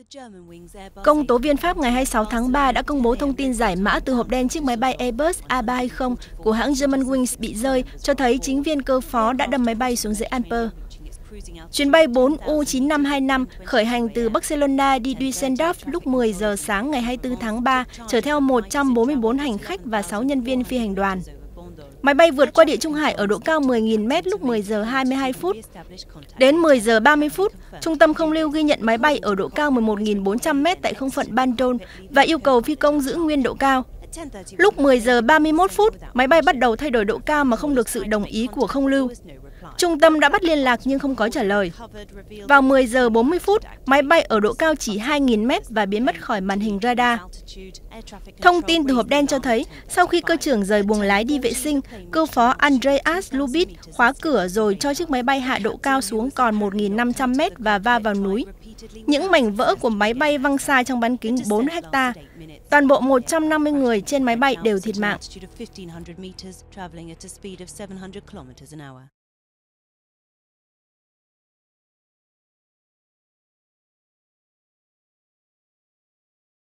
Công tố viên Pháp ngày 26 tháng 3 đã công bố thông tin giải mã từ hộp đen chiếc máy bay Airbus A320 của hãng Germanwings bị rơi, cho thấy chính viên cơ phó đã đâm máy bay xuống dưới Alper. Chuyến bay 4U9525 khởi hành từ Barcelona đi Düsseldorf lúc 10 giờ sáng ngày 24 tháng 3, chở theo 144 hành khách và 6 nhân viên phi hành đoàn. Máy bay vượt qua Địa Trung Hải ở độ cao 10.000 m lúc 10 giờ 22 phút. Đến 10 giờ 30 phút, Trung tâm Không lưu ghi nhận máy bay ở độ cao 11.400 m tại không phận Bandol và yêu cầu phi công giữ nguyên độ cao. Lúc 10 giờ 31 phút, máy bay bắt đầu thay đổi độ cao mà không được sự đồng ý của Không lưu. Trung tâm đã bắt liên lạc nhưng không có trả lời. Vào 10 giờ 40 phút, máy bay ở độ cao chỉ 2.000 m và biến mất khỏi màn hình radar. Thông tin từ hộp đen cho thấy, sau khi cơ trưởng rời buồng lái đi vệ sinh, cơ phó Andreas Lubitz khóa cửa rồi cho chiếc máy bay hạ độ cao xuống còn 1.500 m và va vào núi. Những mảnh vỡ của máy bay văng xa trong bán kính 4 ha. Toàn bộ 150 người trên máy bay đều thiệt mạng.